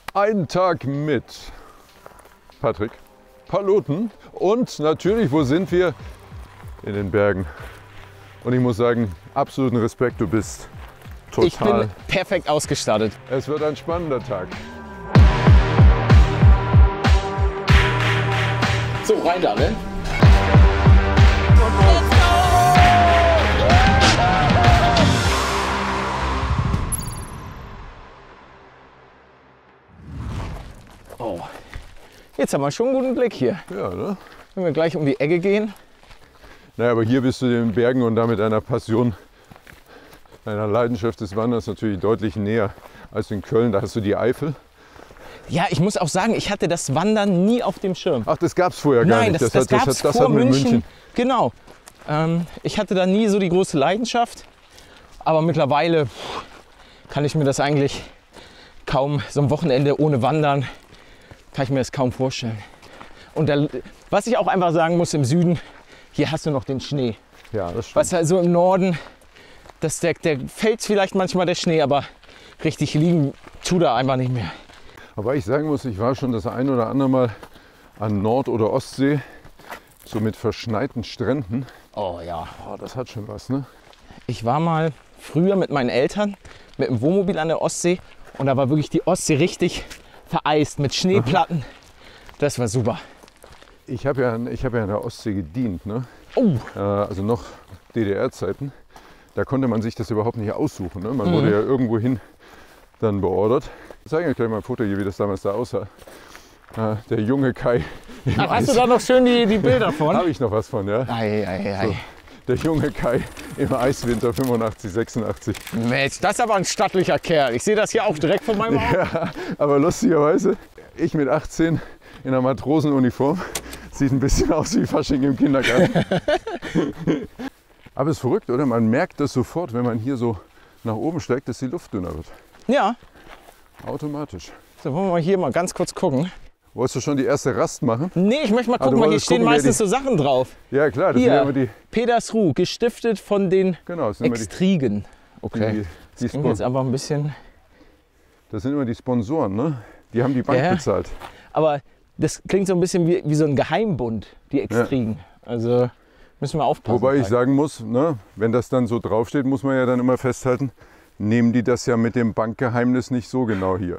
Ein Tag mit Patrick, Paluten und natürlich, wo sind wir? In den Bergen. Und ich muss sagen, absoluten Respekt, du bist total... Ich bin perfekt ausgestattet. Es wird ein spannender Tag. So, rein da, ne? Oh, jetzt haben wir schon einen guten Blick hier. Ja, ne? Wenn wir gleich um die Ecke gehen. Naja, aber hier bist du den Bergen und damit einer Passion, einer Leidenschaft des Wanderns natürlich deutlich näher als in Köln. Da hast du die Eifel. Ja, ich muss auch sagen, ich hatte das Wandern nie auf dem Schirm. Ach, das gab es vorher gar Nein, nicht. das gab es vor hatten wir in München. Genau. Ich hatte da nie so die große Leidenschaft. Aber mittlerweile kann ich mir das eigentlich kaum, so ein Wochenende ohne Wandern, kann ich mir das kaum vorstellen. Und da, was ich auch einfach sagen muss, im Süden, hier hast du noch den Schnee. Ja, das stimmt. Was also im Norden, der fällt vielleicht manchmal der Schnee, aber richtig liegen tut er einfach nicht mehr. Aber ich sagen muss, ich war schon das ein oder andere Mal an Nord- oder Ostsee, so mit verschneiten Stränden. Oh ja. Oh, das hat schon was, ne? Ich war mal früher mit meinen Eltern mit dem Wohnmobil an der Ostsee und da war wirklich die Ostsee richtig vereist mit Schneeplatten. Das war super. Ich habe ja an der Ostsee gedient, ne? Oh. Also noch DDR-Zeiten. Da konnte man sich das überhaupt nicht aussuchen, ne? Man wurde ja irgendwo hin dann beordert. Ich zeige euch gleich mal ein Foto hier, wie das damals da aussah. Der junge Kai. Ach, hast du da noch schön die Bilder von? Habe ich noch was von, ja? Ei. So, der junge Kai im Eiswinter 85, 86. Mensch, das ist aber ein stattlicher Kerl. Ich sehe das hier auch direkt von meinem Auge. Ja, aber lustigerweise, ich mit 18 in einer Matrosenuniform. Sieht ein bisschen aus wie Fasching im Kindergarten. Aber es ist verrückt, oder? Man merkt das sofort, wenn man hier so nach oben steigt, dass die Luft dünner wird. Ja. Automatisch. So, wollen wir hier mal ganz kurz gucken. Wolltest du schon die erste Rast machen? Nee, ich möchte mal gucken, du weil hier wolltest stehen gucken, wer meistens so Sachen drauf. Ja klar, das sind Hier, immer die, Pedersruh, gestiftet von den genau, das sind immer Extrigen. Okay, die klingt jetzt aber ein bisschen... das sind immer die Sponsoren, ne? Die haben die Bank Ja. bezahlt. Aber das klingt so ein bisschen wie so ein Geheimbund, die Extrigen. Also müssen wir aufpassen. Wobei ich sagen muss, ne, wenn das dann so draufsteht, muss man ja dann immer festhalten, nehmen die das ja mit dem Bankgeheimnis nicht so genau hier.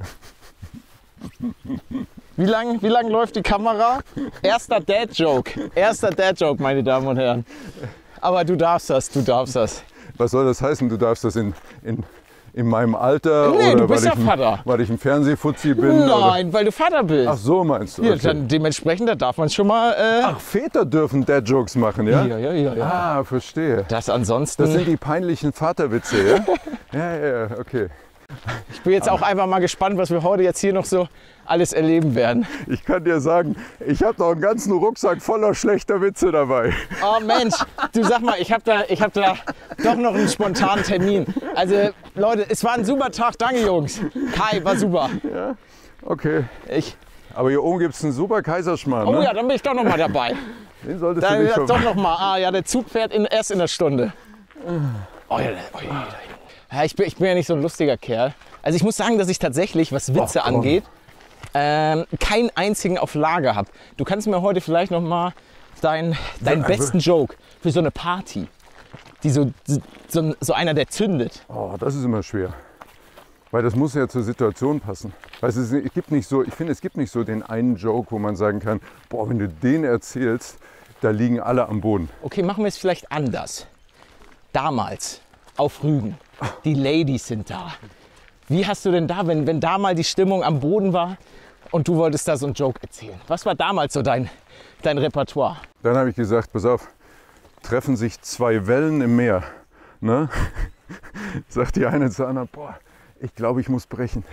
Wie lang läuft die Kamera? Erster Dad-Joke. Erster Dad-Joke, meine Damen und Herren. Aber du darfst das. Was soll das heißen, du darfst das in meinem Alter? Nee, oder du bist ja weil Vater. Weil ich ein Fernsehfuzzi bin? Nein, weil du Vater bist. Ach so meinst du? Ja, Okay. dann dementsprechend, da darf man schon mal... Ach, Väter dürfen Dad-Jokes machen, ja? Ja. Ah, verstehe. Das ansonsten... Das sind die peinlichen Vaterwitze, ja? Ja, okay. Ich bin jetzt auch einfach mal gespannt, was wir heute jetzt hier noch so alles erleben werden. Ich kann dir sagen, ich habe noch einen ganzen Rucksack voller schlechter Witze dabei. Oh Mensch, du sag mal, ich hab da doch noch einen spontanen Termin. Also Leute, es war ein super Tag, danke Jungs. Kai, war super. Ja, okay. Ich, Aber hier oben gibt es einen super Kaiserschmarrn, oh ne? ja, dann bin ich doch noch mal dabei. Den solltest Da du nicht doch verpassen. noch mal. Ah ja, der Zug fährt erst in der Stunde. Oh ja, ja, ich bin ja nicht so ein lustiger Kerl. Also ich muss sagen, dass ich tatsächlich, was Witze Ach, komm. angeht, keinen einzigen auf Lager habe. Du kannst mir heute vielleicht noch mal deinen besten Joke für so eine Party, die so einer, der zündet. Oh, das ist immer schwer. Weil das muss ja zur Situation passen. Weißt du, es gibt nicht so, ich finde, es gibt nicht so den einen Joke, wo man sagen kann, boah, wenn du den erzählst, da liegen alle am Boden. Okay, machen wir es vielleicht anders. Damals auf Rügen, die Ladies sind da. Wie hast du denn da, wenn da mal die Stimmung am Boden war und du wolltest da so einen Joke erzählen? Was war damals so dein Repertoire? Dann habe ich gesagt, pass auf, treffen sich zwei Wellen im Meer. Ne? Sagt die eine zur anderen, boah, ich glaube, ich muss brechen.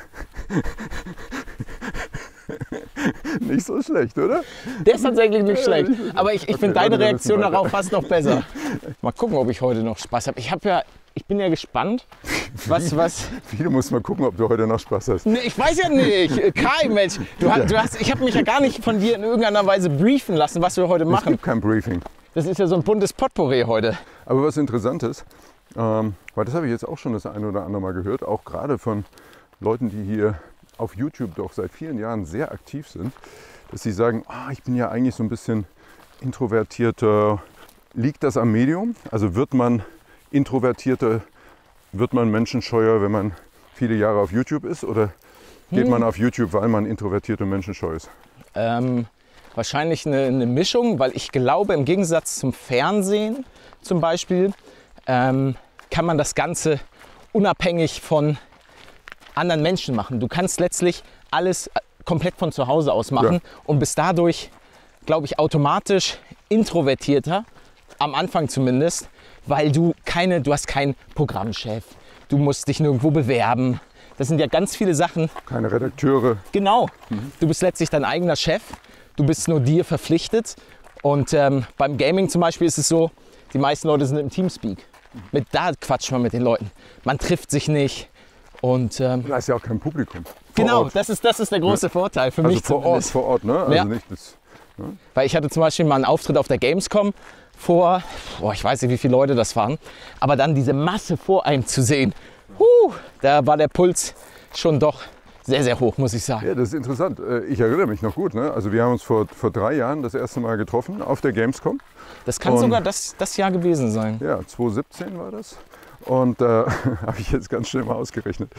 Nicht so schlecht, oder? Der ist tatsächlich nicht schlecht. Aber ich finde deine wir Reaktion wissen weiter. darauf fast noch besser. Mal gucken, ob ich heute noch Spaß habe. Ich bin ja gespannt, was. Wie, du musst mal gucken, ob du heute noch Spaß hast. Nee, ich weiß ja nicht. Kai, Mensch, ich habe mich ja gar nicht von dir in irgendeiner Weise briefen lassen, was wir heute Es machen. gibt kein Briefing. Das ist ja so ein buntes Potpourri heute. Aber was interessant ist, weil das habe ich jetzt auch schon das eine oder andere Mal gehört, auch gerade von Leuten, die hier auf YouTube doch seit vielen Jahren sehr aktiv sind, dass sie sagen, ich bin ja eigentlich so ein bisschen introvertierter. Liegt das am Medium? Also wird man introvertierter, wird man menschenscheuer, wenn man viele Jahre auf YouTube ist? Oder geht man auf YouTube, weil man introvertiert und menschenscheu ist? Wahrscheinlich eine Mischung, weil ich glaube, im Gegensatz zum Fernsehen zum Beispiel, kann man das Ganze unabhängig von anderen Menschen machen. Du kannst letztlich alles komplett von zu Hause aus machen und bist dadurch, glaube ich, automatisch introvertierter, am Anfang zumindest, weil du hast keinen Programmchef, du musst dich nirgendwo bewerben. Das sind ja ganz viele Sachen. Keine Redakteure. Genau, du bist letztlich dein eigener Chef, du bist nur dir verpflichtet und beim Gaming zum Beispiel ist es so, die meisten Leute sind im Teamspeak. Da quatscht man mit den Leuten, man trifft sich nicht. Und da ist ja auch kein Publikum. Genau, das ist der große Vorteil für mich zumindest. Vor Ort, ne? Also nicht das, ne? Weil ich hatte zum Beispiel mal einen Auftritt auf der Gamescom vor, ich weiß nicht, wie viele Leute das waren, aber dann diese Masse vor einem zu sehen, da war der Puls schon doch sehr, sehr hoch, muss ich sagen. Ja, das ist interessant. Ich erinnere mich noch gut, ne? Also wir haben uns vor 3 Jahren das erste Mal getroffen auf der Gamescom. Das kann sogar das Jahr gewesen sein. Ja, 2017 war das. Und habe ich jetzt ganz schnell mal ausgerechnet.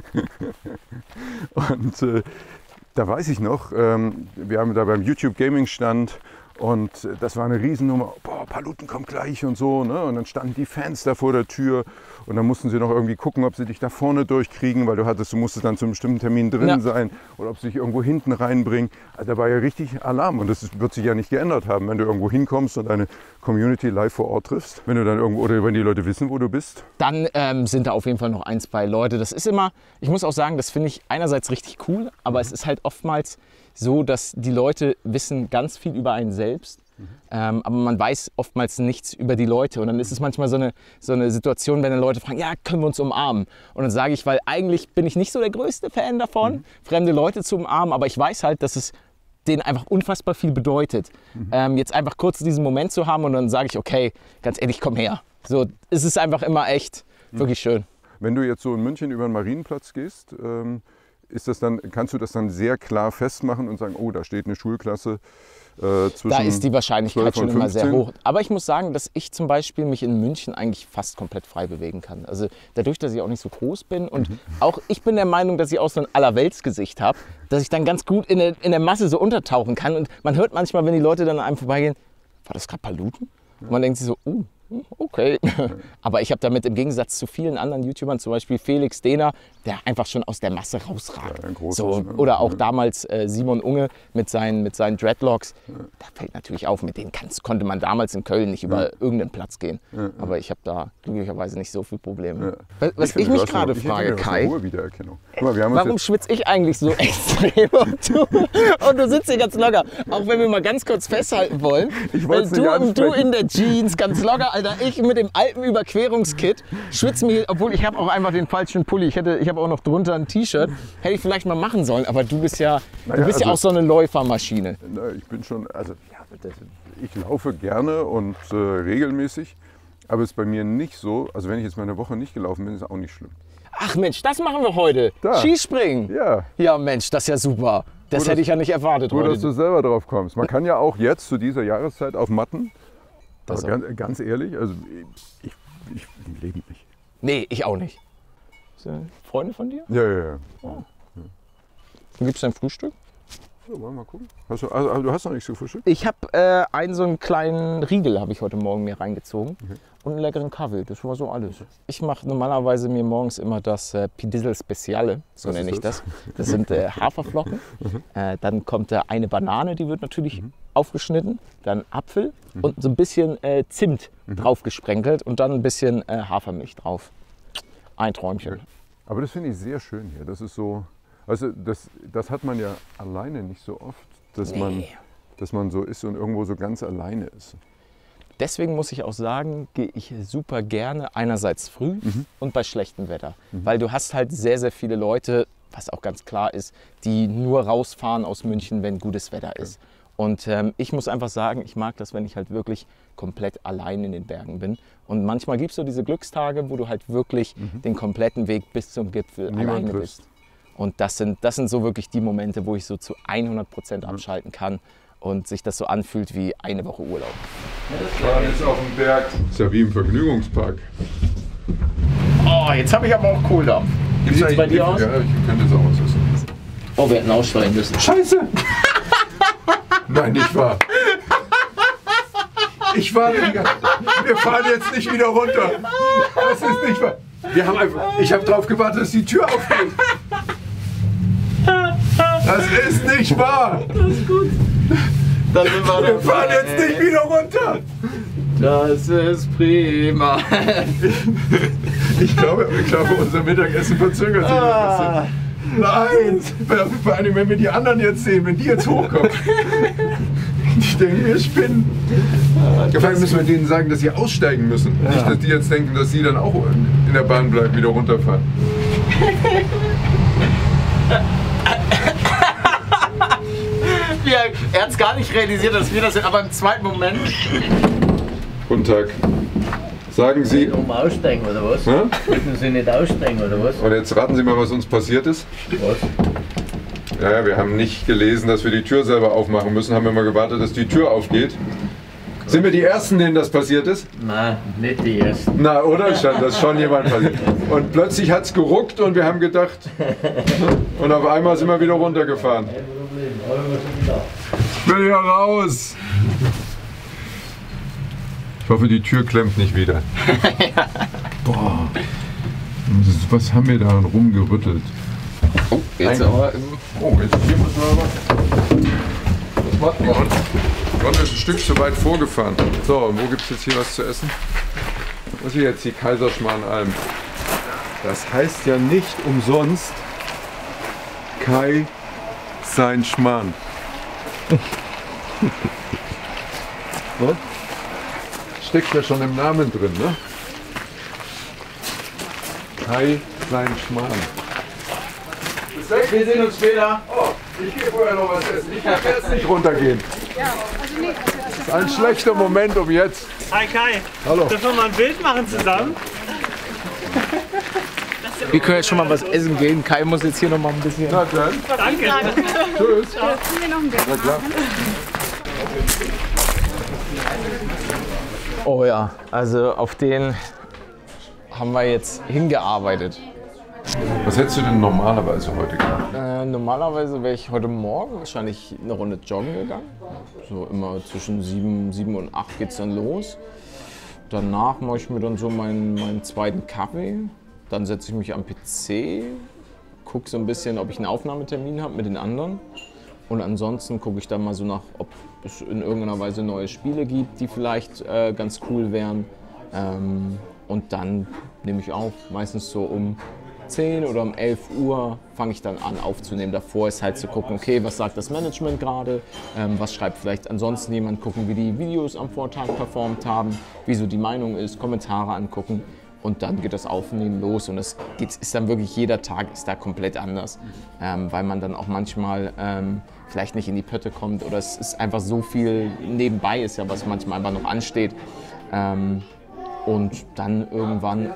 Und da weiß ich noch, wir haben da beim YouTube Gaming Stand und das war eine Riesennummer. Paluten kommt gleich und so. Ne? Und dann standen die Fans da vor der Tür und dann mussten sie noch irgendwie gucken, ob sie dich da vorne durchkriegen, weil du musstest dann zu einem bestimmten Termin drin sein oder ob sie dich irgendwo hinten reinbringen. Also da war ja richtig Alarm und das wird sich ja nicht geändert haben, wenn du irgendwo hinkommst und deine Community live vor Ort triffst. Wenn du dann irgendwo oder wenn die Leute wissen, wo du bist. Dann sind da auf jeden Fall noch 1, 2 Leute. Das ist immer, ich muss auch sagen, das finde ich einerseits richtig cool, aber es ist halt oftmals so, dass die Leute wissen ganz viel über einen selbst, aber man weiß oftmals nichts über die Leute. Und dann ist es manchmal so eine Situation, wenn dann Leute fragen, ja, können wir uns umarmen? Und dann sage ich, weil eigentlich bin ich nicht so der größte Fan davon, fremde Leute zu umarmen, aber ich weiß halt, dass es denen einfach unfassbar viel bedeutet. Jetzt einfach kurz diesen Moment zu haben und dann sage ich, okay, ganz ehrlich, komm her. So, es ist einfach immer echt wirklich schön. Wenn du jetzt so in München über den Marienplatz gehst, kannst du das dann sehr klar festmachen und sagen, da steht eine Schulklasse zwischen. Da ist die Wahrscheinlichkeit schon immer sehr hoch. Aber ich muss sagen, dass ich zum Beispiel mich in München eigentlich fast komplett frei bewegen kann. Also dadurch, dass ich auch nicht so groß bin und auch ich bin der Meinung, dass ich auch so ein Allerweltsgesicht habe, dass ich dann ganz gut in der Masse so untertauchen kann. Und man hört manchmal, wenn die Leute dann an einem vorbeigehen, war das gerade Paluten? Und man denkt sich so, okay. Aber ich habe damit im Gegensatz zu vielen anderen YouTubern, zum Beispiel Felix Dehner, der einfach schon aus der Masse rausragt. Ja, so, oder auch damals Simon Unge mit seinen Dreadlocks. Da fällt natürlich auf, mit denen konnte man damals in Köln nicht über irgendeinen Platz gehen. Aber ich habe da glücklicherweise nicht so viele Probleme. Was ich mich gerade frage, Kai, warum schwitze ich eigentlich so extrem und du sitzt hier ganz locker? Auch wenn wir mal ganz kurz festhalten wollen, weil du in der Jeans ganz locker, Alter, ich mit dem Alpenüberquerungskit schwitze mir, obwohl ich habe auch einfach den falschen Pulli. Ich habe auch noch drunter ein T-Shirt. Hätte ich vielleicht mal machen sollen, aber du bist ja auch so eine Läufermaschine. Ich bin schon, ich laufe gerne und regelmäßig, aber es ist bei mir nicht so, also wenn ich jetzt mal eine Woche nicht gelaufen bin, ist es auch nicht schlimm. Ach Mensch, das machen wir heute. Skispringen. Ja. Ja Mensch, das ist ja super. Das hätte ich ja nicht erwartet heute. Gut, dass du selber drauf kommst. Man kann ja auch jetzt zu dieser Jahreszeit auf Matten. Aber ganz ehrlich, also ich lebe nicht. Nee, ich auch nicht. Freunde von dir? Ja. Oh. Wie gibt's dein Frühstück? Ja, wollen wir mal gucken. Du hast noch nichts gefrühstückt? Ich habe so einen kleinen Riegel habe ich heute Morgen mir reingezogen und einen leckeren Kaffee. Das war so alles. Ich mache normalerweise mir morgens immer das Pidissel Speciale, so nenne ich das. Das sind Haferflocken. Dann kommt eine Banane, die wird natürlich aufgeschnitten. Dann Apfel und so ein bisschen Zimt drauf gesprenkelt und dann ein bisschen Hafermilch drauf. Ein Träumchen. Aber das finde ich sehr schön hier. Das ist so, also das hat man ja alleine nicht so oft, dass man so ist und irgendwo so ganz alleine ist. Deswegen muss ich auch sagen, gehe ich super gerne einerseits früh und bei schlechtem Wetter. Weil du hast halt sehr, sehr viele Leute, was auch ganz klar ist, die nur rausfahren aus München, wenn gutes Wetter ist. Und ich muss einfach sagen, ich mag das, wenn ich halt wirklich komplett allein in den Bergen bin. Und manchmal gibt es so diese Glückstage, wo du halt wirklich den kompletten Weg bis zum Gipfel alleine bist. Und das sind so wirklich die Momente, wo ich so zu 100% abschalten kann und sich das so anfühlt wie eine Woche Urlaub. Fahren ist auf dem Berg. Ist ja wie im Vergnügungspark. Oh, jetzt habe ich aber auch Cooldampf. Wie sieht es bei dir aus? Ja, ich könnte es auch auslassen. Oh, wir hätten aussteigen müssen. Scheiße! Nein, nicht wahr. Ich warte die ganze Zeit. Wir fahren jetzt nicht wieder runter. Das ist nicht wahr. Ich habe drauf gewartet, dass die Tür aufgeht. Das ist nicht wahr. Das ist gut. Dann sind wir fahren jetzt nicht wieder runter. Das ist prima. Ich glaube, unser Mittagessen verzögert sich ein bisschen. Nein! Vor allem, wenn wir die anderen jetzt sehen, wenn die jetzt hochkommen. Die denken, wir spinnen. Vor allem müssen wir denen sagen, dass sie aussteigen müssen. Ja. Nicht, dass die jetzt denken, dass sie dann auch in der Bahn bleiben, wieder runterfahren. Er hat es gar nicht realisiert, dass wir das sind, aber im zweiten Moment. Guten Tag. Sagen Sie. Um aussteigen oder was? Wollten Sie nicht aussteigen oder was? Und jetzt raten Sie mal, was uns passiert ist. Was? Ja, wir haben nicht gelesen, dass wir die Tür selber aufmachen müssen, haben immer gewartet, dass die Tür aufgeht. Sind wir die Ersten, denen das passiert ist? Nein, nicht die Ersten. Na, oder? Das ist schon jemand passiert. Und plötzlich hat es geruckt und wir haben gedacht. Und auf einmal sind wir wieder runtergefahren. Kein Problem, Ich will hier raus! Ich hoffe, die Tür klemmt nicht wieder. Boah. Was haben wir da rumgerüttelt? Oh, jetzt aber. Oh, jetzt hier müssen wir aber. Das warten wir uns. Ron ist ein Stück zu weit vorgefahren. So, und wo gibt es jetzt hier was zu essen? Was ist jetzt die Kaiserschmarrnalm? Das heißt ja nicht umsonst Kai sein Schmarrn. So? Steckt ja schon im Namen drin, ne? Kai sein Schmarrn. Wir sehen uns später. Oh, ich gehe vorher noch was essen. Ich kann jetzt nicht runtergehen. Das ist ein schlechter Moment um jetzt. Hi Kai. Hallo. Dürfen wir mal ein Bild machen zusammen? Wir können jetzt schon mal was essen gehen. Kai muss jetzt hier noch mal ein bisschen. Na dann. Danke. Tschüss. Na klar. Oh ja, also auf den haben wir jetzt hingearbeitet. Was hättest du denn normalerweise heute gemacht? Normalerweise wäre ich heute Morgen wahrscheinlich eine Runde joggen gegangen. So immer zwischen 7 und 8 geht es dann los. Danach mache ich mir dann so meinen zweiten Kaffee. Dann setze ich mich am PC, gucke so ein bisschen, ob ich einen Aufnahmetermin habe mit den anderen. Und ansonsten gucke ich dann mal so nach, ob es in irgendeiner Weise neue Spiele gibt, die vielleicht ganz cool wären. Und dann nehme ich auf, meistens so um 10 oder um 11 Uhr fange ich dann an aufzunehmen. Davor ist halt zu gucken, okay, was sagt das Management gerade, was schreibt vielleicht ansonsten jemand, gucken, wie die Videos am Vortag performt haben, wie so die Meinung ist, Kommentare angucken und dann geht das Aufnehmen los und es ist dann wirklich, jeder Tag ist da komplett anders, weil man dann auch manchmal vielleicht nicht in die Pötte kommt oder es ist einfach so viel nebenbei ist ja, was manchmal einfach noch ansteht und dann irgendwann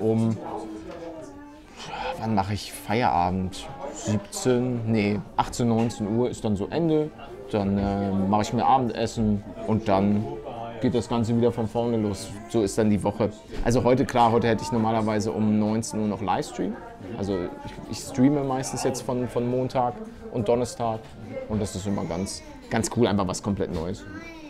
wann mache ich Feierabend? 18, 19 Uhr ist dann so Ende. Dann mache ich mir Abendessen und dann geht das Ganze wieder von vorne los. So ist dann die Woche. Also heute, klar, heute hätte ich normalerweise um 19 Uhr noch Livestream. Also ich streame meistens jetzt von Montag und Donnerstag. Und das ist immer ganz cool, einfach was komplett Neues.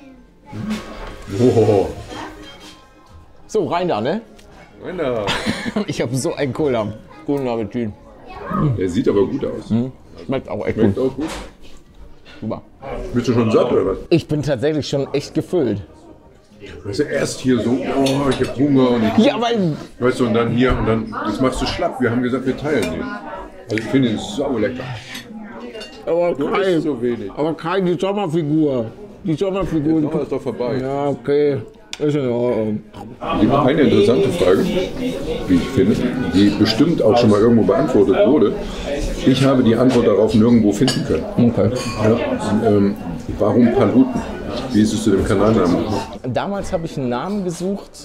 Oh. So, rein da, ne? Rein da. Ich habe so einen Kohldampf. Guten Appetit. Der sieht aber gut aus. Schmeckt auch echt Schmeckt gut. auch gut. Super. Bist du schon satt oder was? Ich bin tatsächlich schon echt gefüllt. Weißt du, erst hier so, oh, ich hab Hunger und ich, Ja, weil weißt du, und dann hier und dann, das machst du schlapp. Wir haben gesagt, wir teilen den. Also ich finde ihn sau lecker. aber Du isst so wenig. die Sommerfigur. Die Sommerfigur. Der Sommer ist doch vorbei. Ja, okay. Ist in Ordnung. Eine interessante Frage, wie ich finde, die bestimmt auch schon mal irgendwo beantwortet wurde. Ich habe die Antwort darauf nirgendwo finden können. Okay. Ja, warum Paluten? Wie ist es zu dem Kanalnamen? Damals habe ich einen Namen gesucht,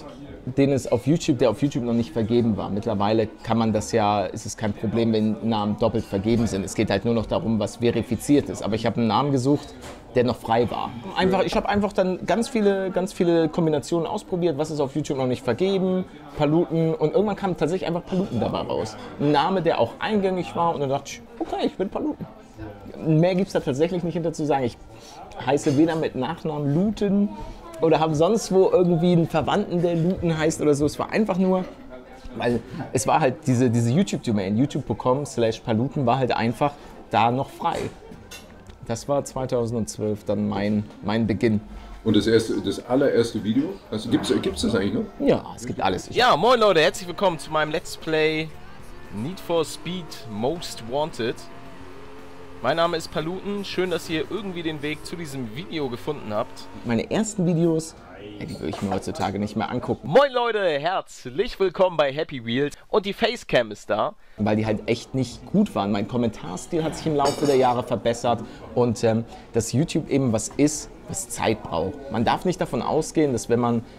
der auf YouTube noch nicht vergeben war. Mittlerweile kann man das ja, ist es kein Problem, wenn Namen doppelt vergeben sind. Es geht halt nur noch darum, was verifiziert ist. Aber ich habe einen Namen gesucht, der noch frei war. Ich habe einfach dann ganz viele Kombinationen ausprobiert, was ist auf YouTube noch nicht vergeben, Paluten, und irgendwann kam tatsächlich einfach Paluten dabei raus. Ein Name, der auch eingängig war, und dann dachte ich, okay, ich bin Paluten. Mehr gibt es da tatsächlich nicht hinter zu sagen. Ich heiße weder mit Nachnamen Luten oder habe sonst wo irgendwie einen Verwandten, der Luten heißt oder so. Es war einfach nur, weil es war halt diese YouTube-Domain, youtube.com/Paluten war halt einfach da noch frei. Das war 2012 dann mein Beginn. Und das allererste Video, also gibt's das eigentlich noch? Ja, es gibt alles. Ja, moin Leute, herzlich willkommen zu meinem Let's Play Need for Speed Most Wanted. Mein Name ist Paluten, schön, dass ihr irgendwie den Weg zu diesem Video gefunden habt. Meine ersten Videos, die würde ich mir heutzutage nicht mehr angucken. Moin Leute, herzlich willkommen bei Happy Wheels und die Facecam ist da. Weil die halt echt nicht gut waren. Mein Kommentarstil hat sich im Laufe der Jahre verbessert und dass YouTube eben was ist, was Zeit braucht. Man darf nicht davon ausgehen, dass wenn man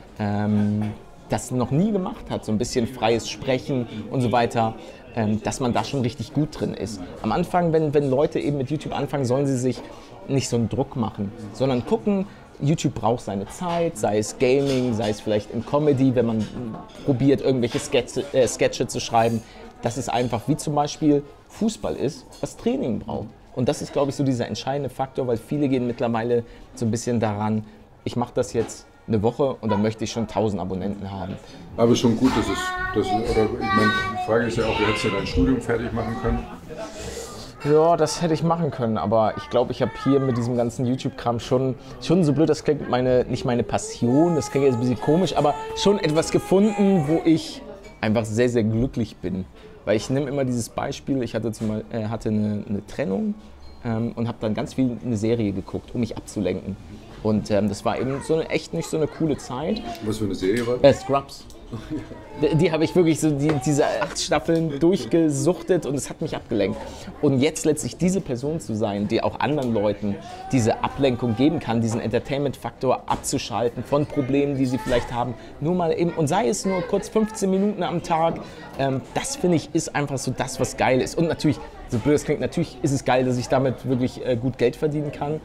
das noch nie gemacht hat, so ein bisschen freies Sprechen und so weiter, dass man da schon richtig gut drin ist. Am Anfang, wenn Leute eben mit YouTube anfangen, sollen sie sich nicht so einen Druck machen, sondern gucken, YouTube braucht seine Zeit, sei es Gaming, sei es vielleicht in Comedy, wenn man probiert, irgendwelche Sketche zu schreiben. Dass es einfach wie zum Beispiel Fußball ist, was Training braucht. Und das ist, glaube ich, so dieser entscheidende Faktor, weil viele gehen mittlerweile so ein bisschen daran, ich mache das jetzt eine Woche und dann möchte ich schon 1000 Abonnenten haben. Aber schon gut, oder ich meine, die Frage ist ja auch, wie hättest du dein Studium fertig machen können? Ja, das hätte ich machen können, aber ich glaube, ich habe hier mit diesem ganzen YouTube-Kram schon so blöd, das klingt nicht meine Passion, das klingt jetzt ein bisschen komisch, aber schon etwas gefunden, wo ich einfach sehr, sehr glücklich bin. Weil ich nehme immer dieses Beispiel, ich hatte eine Trennung und habe dann ganz viel eine Serie geguckt, um mich abzulenken. Und das war eben echt nicht so eine coole Zeit. Was für eine Serie war das? Scrubs. Die habe ich wirklich so diese 8 Staffeln durchgesuchtet und es hat mich abgelenkt. Und jetzt letztlich diese Person zu sein, die auch anderen Leuten diese Ablenkung geben kann, diesen Entertainment-Faktor abzuschalten von Problemen, die sie vielleicht haben, nur mal eben, und sei es nur kurz 15 Minuten am Tag, das finde ich ist einfach so das, was geil ist. Und natürlich, so blöd es klingt, natürlich ist es geil, dass ich damit wirklich gut Geld verdienen kann.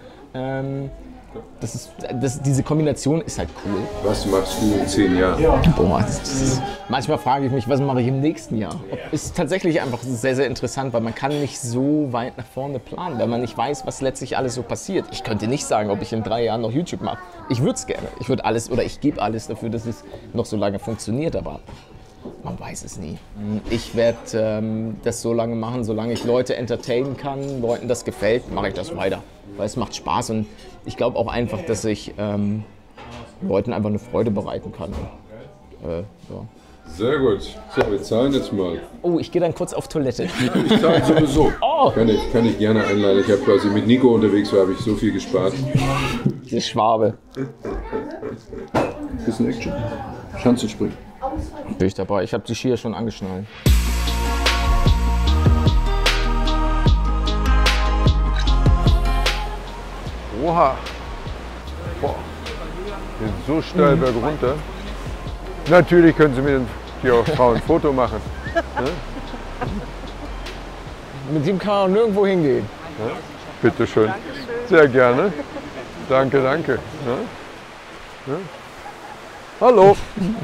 Diese Kombination ist halt cool. Was machst du in 10 Jahren? Boah, manchmal frage ich mich, was mache ich im nächsten Jahr? Ist tatsächlich einfach sehr, sehr interessant, weil man kann nicht so weit nach vorne planen, weil man nicht weiß, was letztlich alles so passiert. Ich könnte nicht sagen, ob ich in 3 Jahren noch YouTube mache. Ich würde es gerne. Ich würde alles, oder ich gebe alles dafür, dass es noch so lange funktioniert, aber man weiß es nie. Ich werde das so lange machen, solange ich Leute entertainen kann, Leuten das gefällt, mache ich das weiter. Weil es macht Spaß und ich glaube auch einfach, dass ich Leuten einfach eine Freude bereiten kann. Ja. Sehr gut. So, wir zahlen jetzt mal. Oh, ich gehe dann kurz auf Toilette. Ich zahle sowieso. Oh. Kann ich gerne einladen. Ich habe quasi mit Nico unterwegs, war, habe ich so viel gespart. Diese Schwabe. Bisschen Action. Schanzenspringen. Bin ich dabei. Ich habe die Skier schon angeschnallt. Oha. Boah. Geht so steil bergunter. Natürlich können Sie mit den 4 Frauen ein Foto machen. Ne? Mit dem kann man auch nirgendwo hingehen. Ja? Bitte schön. Sehr gerne. Danke. Ja? Ja? Hallo.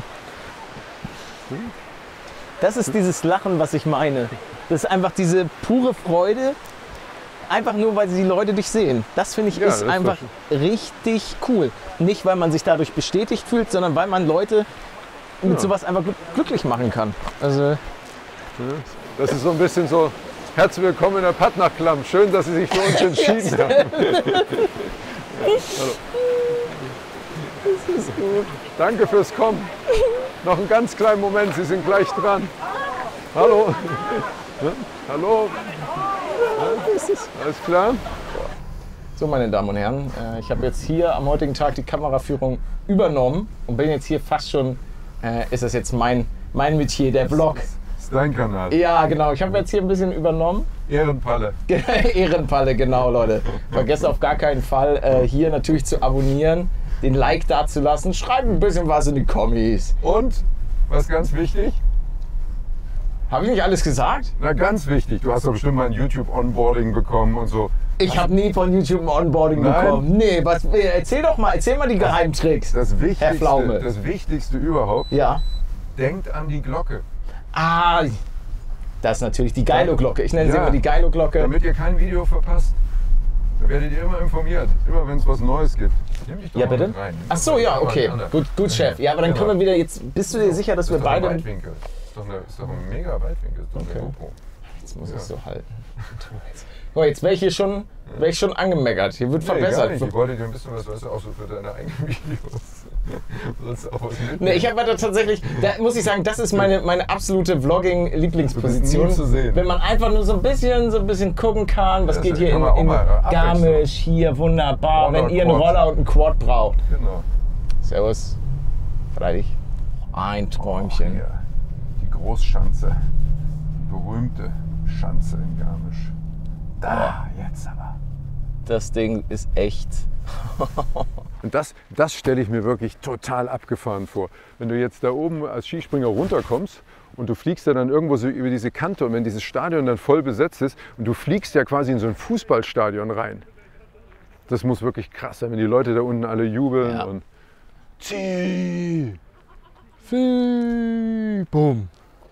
Das ist dieses Lachen, was ich meine. Das ist einfach diese pure Freude. Einfach nur, weil die Leute dich sehen. Das finde ich ist einfach richtig cool. Nicht, weil man sich dadurch bestätigt fühlt, sondern weil man Leute mit sowas einfach glücklich machen kann. Also das ist so ein bisschen so, herzlich willkommen in der Patnachklamm. Schön, dass Sie sich für uns entschieden haben. Hallo. Das ist gut. Danke fürs Kommen. Noch einen ganz kleinen Moment, Sie sind gleich dran. Hallo. Hallo. Alles klar? So, meine Damen und Herren, ich habe jetzt hier am heutigen Tag die Kameraführung übernommen und bin jetzt hier fast schon, ist das jetzt mein Metier, der Vlog. Das ist dein Kanal. Ja, genau. Ich habe jetzt hier ein bisschen übernommen. Ehrenpalle. Ehrenpalle, genau, Leute. Vergesst auf gar keinen Fall, hier natürlich zu abonnieren. den Like da zu lassen. Schreibt ein bisschen was in die Kommis. Und, was ganz wichtig, Habe ich nicht alles gesagt? na ganz wichtig, du hast doch bestimmt mal ein YouTube-Onboarding bekommen und so. Ich habe nie von YouTube ein Onboarding Nein. bekommen. Nee, erzähl mal die Geheimtricks. Das Herr Pflaume. Wichtigste überhaupt, Ja. denkt an die Glocke. Ah, das ist natürlich die Geilo-Glocke. Ich nenne sie Ja. immer die Geilo-Glocke. Damit ihr kein Video verpasst. Dann werdet ihr immer informiert, immer wenn es was Neues gibt. Nimm dich doch Ja, mal bitte? mit rein. Ach so, ja, okay. Voneinander. Gut, Chef. Ja, aber dann können wir wieder jetzt. Bist du dir sicher, dass wir Das ist doch ein beide. Weitwinkel. Ist doch ein mega Weitwinkel. Ist doch eine GoPro. Jetzt muss ich es so halten. Guck mal, jetzt wäre ich schon angemeckert. Hier wird Nee, gar verbessert. nicht. Ich wollte dir ein bisschen was, weißt du, auch so für deine eigenen Videos. Sollst du auch was mitnehmen. Nee, ich habe da tatsächlich, da muss ich sagen, das ist meine absolute Vlogging-Lieblingsposition. Du bist nie zu sehen. Wenn man einfach nur so ein bisschen gucken kann, was Ja, geht das hier kann in man auch mal abwechseln. Garmisch, hier wunderbar, Roller wenn und ihr einen Quad. Roller und einen Quad braucht. Genau. Servus. Freilich. Ein Träumchen. Hier, die Großschanze. Die berühmte Schanze in Garmisch. Da, jetzt aber. Das Ding ist echt. Und das stelle ich mir wirklich total abgefahren vor. Wenn du jetzt da oben als Skispringer runterkommst und du fliegst ja dann irgendwo so über diese Kante und wenn dieses Stadion dann voll besetzt ist und du fliegst ja quasi in so ein Fußballstadion rein. Das muss wirklich krass sein, wenn die Leute da unten alle jubeln Ja. und Zieh! Bumm.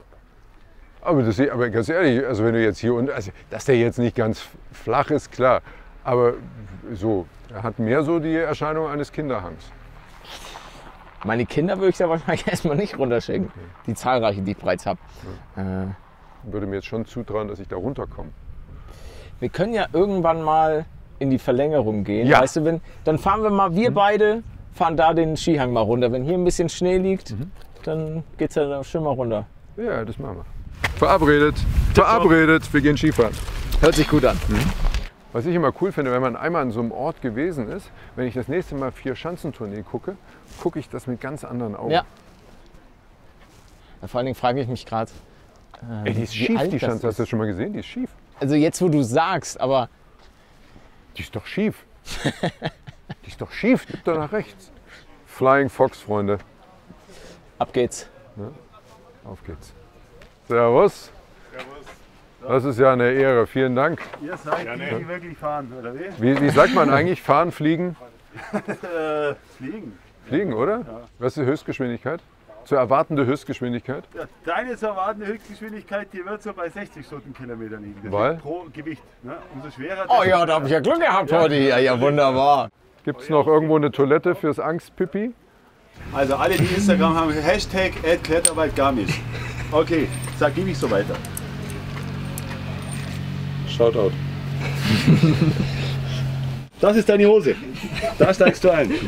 Aber ganz ehrlich, also wenn du jetzt hier unten, also dass der jetzt nicht ganz flach ist, klar, aber so, er hat mehr so die Erscheinung eines Kinderhangs. Meine Kinder würde ich da wahrscheinlich erstmal nicht runterschicken. Die zahlreichen, die ich bereits habe. Würde mir jetzt schon zutrauen, dass ich da runterkomme. Wir können ja irgendwann mal in die Verlängerung gehen. Ja. Weißt du, dann fahren wir mal, wir beide fahren da den Skihang mal runter. Wenn hier ein bisschen Schnee liegt, dann geht's ja dann schon mal runter. Ja, das machen wir. Verabredet, verabredet, wir gehen Skifahren. Hört sich gut an. Was ich immer cool finde, wenn man einmal an so einem Ort gewesen ist, wenn ich das nächste Mal 4-Schanzentournee gucke, gucke ich das mit ganz anderen Augen. Ja. Vor allen Dingen frage ich mich gerade, Ey, die ist wie schief, alt die das Schanze. Hast du ist. das schon mal gesehen? Die ist schief. Also jetzt, wo du sagst, aber Die ist doch schief. Die ist doch schief, gib doch nach rechts. Flying Fox, Freunde. ab geht's. Auf geht's. Servus. Das ist ja eine Ehre. Vielen Dank. Ihr seid die, die wirklich fahren, oder wie? Wie sagt man eigentlich? Fahren, fliegen? Fliegen. Fliegen, oder? Was ist die Höchstgeschwindigkeit? Zu erwartende Höchstgeschwindigkeit? Ja, deine zu erwartende Höchstgeschwindigkeit, die wird so bei 60 Stundenkilometern liegen. Das Weil? liegt pro Gewicht. Ne? Umso schwerer. Oh ja, da habe ich ja Glück gehabt heute. Ja, wunderbar. Gibt es noch irgendwo eine Toilette fürs Angstpipi? Also alle, die Instagram haben, Hashtag @Kletterwald-Garmisch. Okay, gebe ich so weiter. Shoutout. Das ist deine Hose. Da steigst du ein.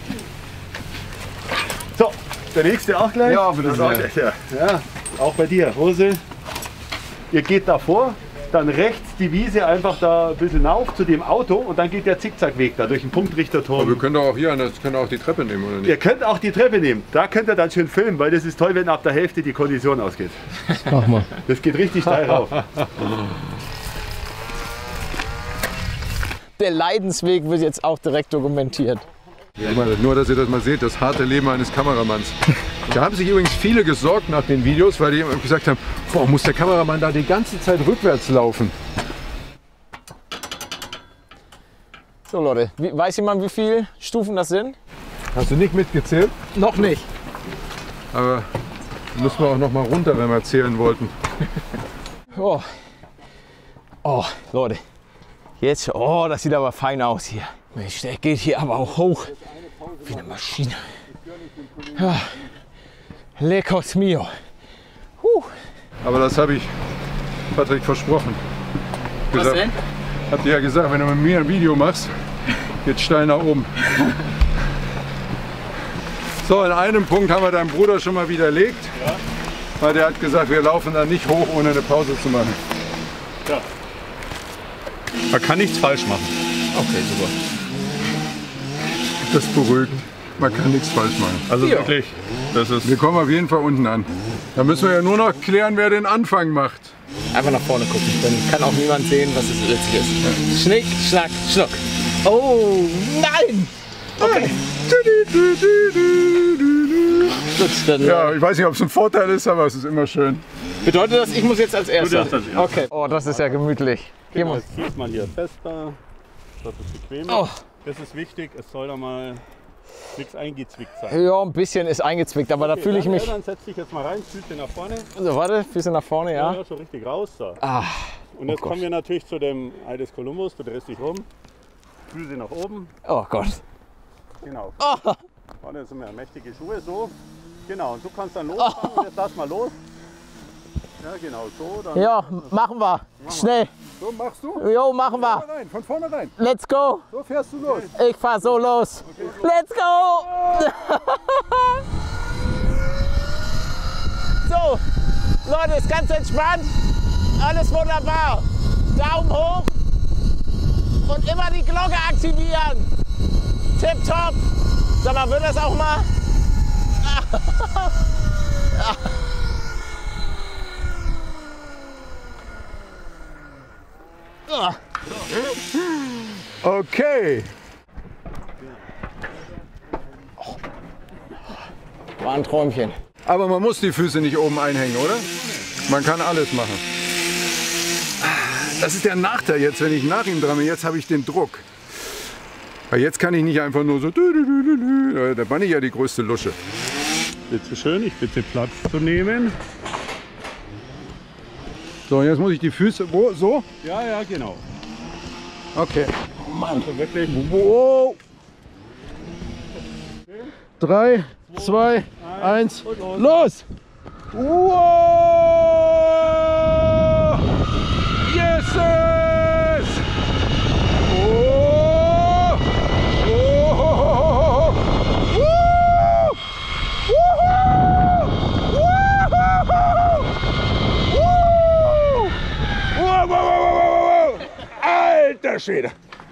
So, der nächste auch gleich. Ja, bitte Das auch sehr. gleich, ja, auch bei dir. Hose. Ihr geht davor, dann rechts die Wiese einfach da ein bisschen rauf zu dem Auto und dann geht der Zickzackweg da durch den Punktrichterturm. Aber wir können doch auch hier, können auch die Treppe nehmen, oder nicht? Ihr könnt auch die Treppe nehmen. Da könnt ihr dann schön filmen, weil das ist toll, wenn ab der Hälfte die Kollision ausgeht. Mach mal. Das geht richtig steil rauf. Der Leidensweg wird jetzt auch direkt dokumentiert. Nur, dass ihr das mal seht, das harte Leben eines Kameramanns. Da haben sich übrigens viele gesorgt nach den Videos, weil die immer gesagt haben, boah, muss der Kameramann da die ganze Zeit rückwärts laufen? So Leute, weiß jemand, wie viele Stufen das sind? Hast du nicht mitgezählt? Noch nicht. Aber müssen wir auch noch mal runter, wenn wir zählen wollten. Oh, Leute. Jetzt, das sieht aber fein aus hier. Mensch, der geht hier aber auch hoch. Wie eine Maschine. Ja. Lecos mio. Aber das habe ich Patrick versprochen. Habt ihr ja gesagt, wenn du mit mir ein Video machst, geht steil nach oben. So, in einem Punkt haben wir deinen Bruder schon mal widerlegt. Weil der hat gesagt, wir laufen da nicht hoch, ohne eine Pause zu machen. Man kann nichts falsch machen. Okay, super. Das beruhigt. Man kann nichts falsch machen. Also wirklich, das ist. Wir kommen auf jeden Fall unten an. Da müssen wir ja nur noch klären, wer den Anfang macht. Einfach nach vorne gucken, dann kann auch niemand sehen, was es letztlich ist. Schnick, schnack, schnuck. Oh, nein! Okay. Gut, dann, Ja, ich weiß nicht, ob es ein Vorteil ist, aber es ist immer schön. bedeutet das, ich muss jetzt als Erster? darfst als Erster. Okay. Oh, das ist ja gemütlich. Hier Genau, muss. jetzt zieht mal hier fester, dass es bequem ist. Oh. Das ist wichtig, es soll da mal nichts eingezwickt sein. Ja, ein bisschen ist eingezwickt, aber da fühle ich mich. Dann setz dich jetzt mal rein, Füße nach vorne. Also warte, Füße nach vorne, ja. Ja, so richtig raus. So. Ah, Und jetzt Gott. kommen wir natürlich zu dem Ei des Kolumbus. Du drehst dich rum, Füße nach oben. oh Gott. Genau. Oh. Vorne sind wir mächtige Schuhe, so. Genau, und du kannst dann losfahren und jetzt lass mal los. Ja, genau, so. Dann Ja, machen wir. Schnell. So machst du? Jo, machen wir. Rein, von vorne rein. Let's go. So fährst du los. Ich fahr so los. Let's go. So, Leute, ist ganz entspannt. Alles wunderbar. Daumen hoch. Und immer die Glocke aktivieren. Tipptopp. Sag mal, wird das auch mal? Okay. War ein Träumchen. Aber man muss die Füße nicht oben einhängen, oder? Man kann alles machen. Das ist der Nachteil jetzt, wenn ich nach ihm dran bin. Jetzt habe ich den Druck. Weil jetzt kann ich nicht einfach nur so. Da bin ich ja die größte Lusche. bitte schön, ich bitte Platz zu nehmen. So, jetzt muss ich die Füße. Wo? So? Ja, ja, genau. Okay. Also wirklich. Wow. 3, 2, 1, los! Wow! Yes! Oh! Oh! Woo! Woohoo! Woohoo! Wow, wow, wow, wow, wow. Alter Schwede!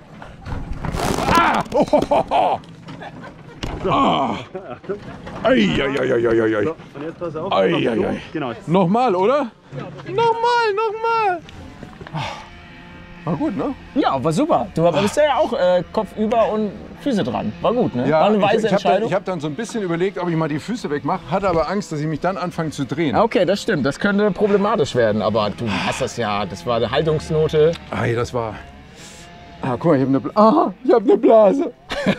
Ah! Oh! Ah. Eieieiei. So, und jetzt pass auf. Ei, ei, ei. Genau. Nochmal, oder? Nochmal. War gut, ne? Ja, war super. Du bist ja auch Kopf über und Füße dran. War gut, ne? War eine weise Entscheidung. Ich habe dann so ein bisschen überlegt, ob ich mal die Füße wegmache, hatte aber Angst, dass ich mich dann anfange zu drehen. Okay, das stimmt. Das könnte problematisch werden. Aber du hast das ja. Das war eine Haltungsnote. Ei, das war... Ah, guck mal, ich habe eine Blase.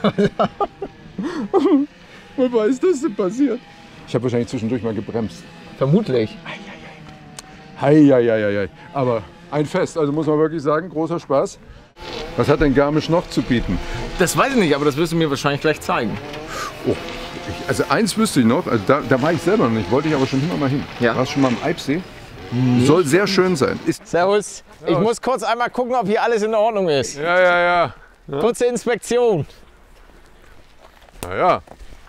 Was ist das denn passiert? Ich habe wahrscheinlich zwischendurch mal gebremst. Vermutlich. Heieieiei. Aber ein Fest, also muss man wirklich sagen, großer Spaß. Was hat denn Garmisch noch zu bieten? Das weiß ich nicht, aber das wirst du mir wahrscheinlich gleich zeigen. Oh, also eins wüsste ich noch, also da war ich selber noch nicht, wollte ich aber schon immer mal hin. Ja. Warst du schon mal am Eibsee? Soll sehr schön sein. Ist, Servus. Ich muss kurz einmal gucken, ob hier alles in Ordnung ist. ja. Kurze Inspektion. Naja.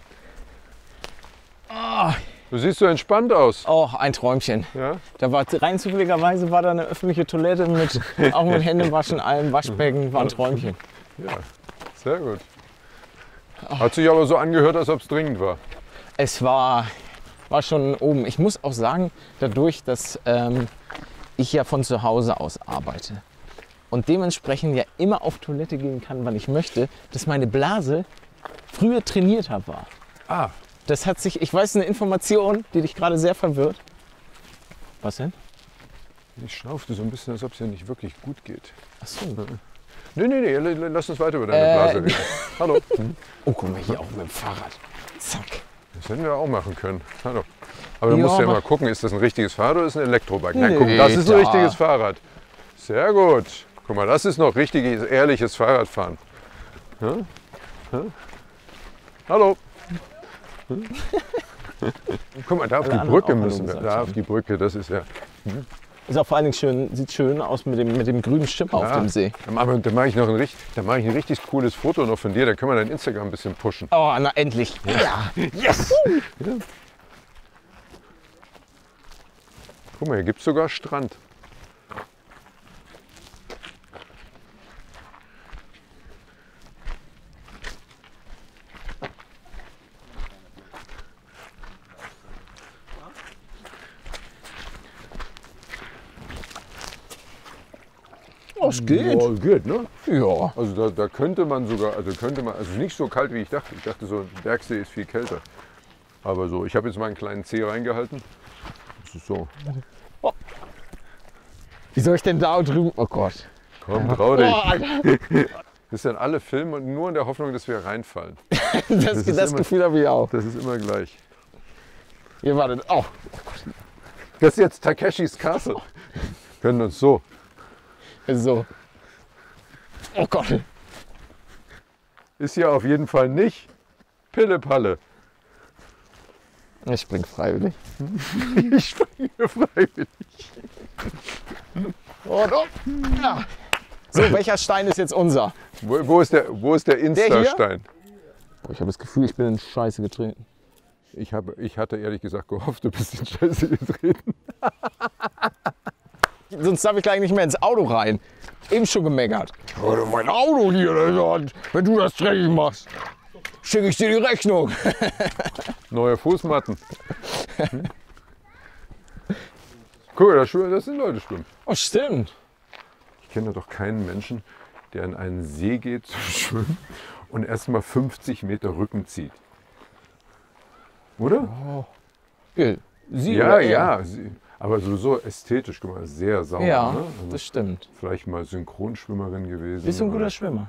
Du siehst so entspannt aus. Oh, ein Träumchen. Ja? Da war rein zufälligerweise war da eine öffentliche Toilette mit auch mit Händewaschen, allem Waschbecken, war ein Träumchen. Ja, sehr gut. Hat sich aber so angehört, als ob es dringend war. Es war schon oben. Ich muss auch sagen, dadurch, dass ich ja von zu Hause aus arbeite und dementsprechend ja immer auf Toilette gehen kann, wann ich möchte, dass meine Blase früher trainiert war. Ah, Das hat sich, ich weiß eine Information, die dich gerade sehr verwirrt. Was denn? ich schnaufte so ein bisschen, als ob es dir nicht wirklich gut geht. Ach so. Nee, lass uns weiter über deine Blase reden. Hallo. Oh, guck mal, hier auch mit dem Fahrrad. Zack. Das hätten wir auch machen können. Hallo. Aber du Ja, musst ja aber- mal gucken, ist das ein richtiges Fahrrad oder ist das ein Elektrobike? Na, guck, Nee, das ist ein da. richtiges Fahrrad. Sehr gut. Guck mal, das ist noch richtiges, ehrliches Fahrradfahren. Ja? Ja? Hallo. Hm? Guck mal, da auf die anderen Brücke auch Hallo müssen wir. gesagt Da haben. auf die Brücke, das ist ja. Ist auch vor allen Dingen schön, sieht schön aus mit dem grünen Schimmer auf Ja. dem See. Da mache ich noch ein richtig cooles Foto noch von dir. Da können wir dein Instagram ein bisschen pushen. Oh, na endlich. Ja. Yes! Ja. Guck mal, hier gibt es sogar Strand. Oh, es geht. Ja, geht, ne? Ja. Also da könnte man sogar, also nicht so kalt wie ich dachte. Ich dachte so, Bergsee ist viel kälter. Aber so, ich habe jetzt mal einen kleinen Zeh reingehalten. Das ist so. Wie soll ich denn da drüben? Oh Gott. Komm, trau dich. Oh, Alter. Das sind alle Filme und nur in der Hoffnung, dass wir reinfallen. Das immer- Gefühl habe ich auch. Das ist immer gleich. Hier wartet. Oh. Das ist jetzt Takeshis Castle. Können uns so. So. Oh Gott. Ist hier auf jeden Fall nicht Pille-Palle. Ich spring freiwillig. Ich springe freiwillig. Und oh. Ja. So, welcher Stein ist jetzt unser? Wo ist der Insta-Stein? Oh, ich habe das Gefühl, ich bin in Scheiße getreten. Ich hatte ehrlich gesagt gehofft, du bist in Scheiße getreten. Sonst darf ich gleich nicht mehr ins Auto rein. Eben schon gemeckert. Oh, mein Auto hier, wenn du das dreckig machst, schicke ich dir die Rechnung. Neue Fußmatten. Guck mal, das sind Leute schwimmen. Oh, stimmt. Ich kenne doch keinen Menschen, der in einen See geht zum Schwimmen und erst mal 50 Meter Rücken zieht. Oder? Ja, sie Ja, oder er? ja. Aber so ästhetisch, guck mal, sehr sauber. Ja, Ne? Also das stimmt. vielleicht mal Synchronschwimmerin gewesen. Bist du ein guter oder- Schwimmer?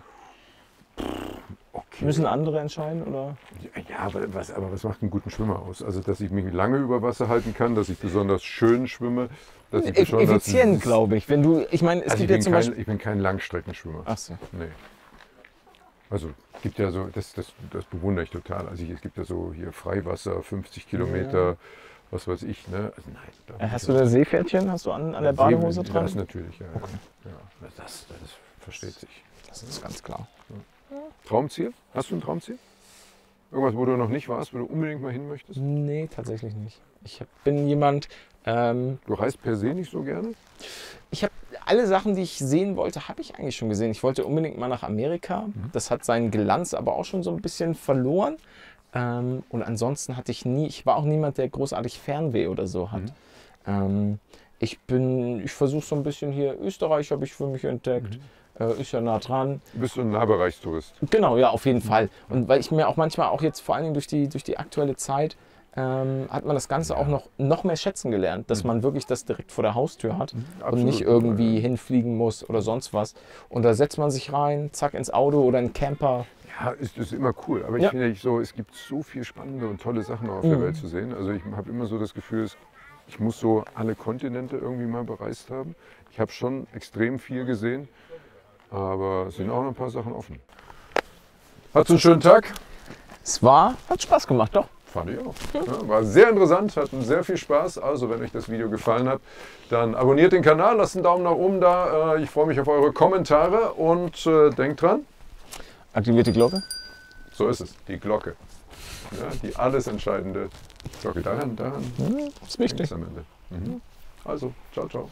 Okay. Müssen andere entscheiden, oder? Ja, aber was macht einen guten Schwimmer aus? Also, dass ich mich lange über Wasser halten kann, dass ich besonders schön schwimme, dass ich besonders Effizient, glaube ich. Wenn du, ich meine, es Also gibt ja zum Beispiel. ich bin kein Langstreckenschwimmer. Ach so. Nee. Also gibt ja so, das bewundere ich total. Also es gibt ja so hier Freiwasser, 50 Kilometer, was weiß ich. Ne? Also nein. da- Hast du da Seepferdchen? Hast du an der Badehose dran? Das natürlich, ja. Ja, das versteht sich. Das ist ganz klar. Traumziel? Hast du ein Traumziel? Irgendwas, wo du noch nicht warst, wo du unbedingt mal hin möchtest? Nee, tatsächlich nicht. Ich bin jemand, Du reist per se nicht so gerne? ich habe alle Sachen, die ich sehen wollte, habe ich eigentlich schon gesehen. Ich wollte unbedingt mal nach Amerika. Das hat seinen Glanz aber auch schon so ein bisschen verloren. Und ansonsten ich war auch niemand, der großartig Fernweh oder so hat. Ich versuche so ein bisschen hier, Österreich habe ich für mich entdeckt. Ist ja nah dran. Du bist so ein Nahbereichstourist. Genau, ja, auf jeden Fall. Und weil ich mir auch manchmal auch jetzt vor allen Dingen durch die aktuelle Zeit hat man das Ganze auch noch mehr schätzen gelernt, dass man wirklich das direkt vor der Haustür hat und Absolut. nicht irgendwie hinfliegen muss oder sonst was. Und da setzt man sich rein, zack, ins Auto oder in einen Camper. Ja, ist immer cool. Aber Ja. ich finde, es gibt so viel spannende und tolle Sachen auf der Welt zu sehen. Also ich habe immer so das Gefühl, ich muss so alle Kontinente irgendwie mal bereist haben. Ich habe schon extrem viel gesehen, aber es sind auch noch ein paar Sachen offen. Hattest du einen schönen Tag? Hat Spaß gemacht, doch. Fand ich auch. Ja, war sehr interessant, hatten sehr viel Spaß. Also wenn euch das Video gefallen hat, dann abonniert den Kanal, lasst einen Daumen nach oben da. Ich freue mich auf eure Kommentare und denkt dran, Aktiviert die Glocke. so ist es, die Glocke. Ja, die alles entscheidende Glocke. Daran Ist wichtig. ist am Ende. Also, ciao, ciao.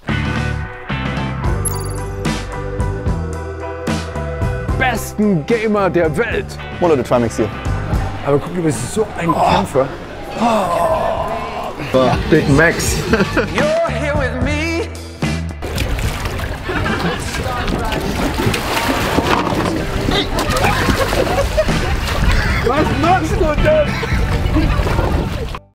Besten Gamer der Welt. Mola, du Trimax hier. Aber guck, du bist so ein Kämpfer. Big Max. You're here with me. Was machst du denn?